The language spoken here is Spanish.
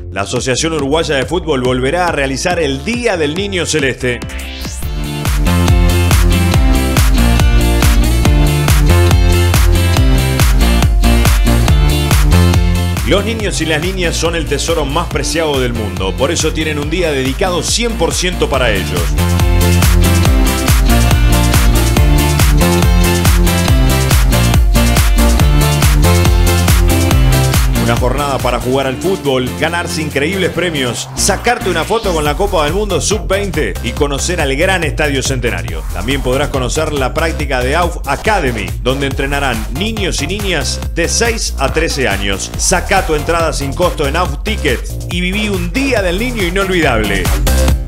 La Asociación Uruguaya de Fútbol volverá a realizar el Día del Niño Celeste. Los niños y las niñas son el tesoro más preciado del mundo, por eso tienen un día dedicado 100% para ellos. Una jornada para jugar al fútbol, ganarse increíbles premios, sacarte una foto con la Copa del Mundo Sub-20 y conocer al gran Estadio Centenario. También podrás conocer la práctica de AUF Academy, donde entrenarán niños y niñas de 6 a 13 años. Saca tu entrada sin costo en AUF Ticket y viví un Día del Niño inolvidable.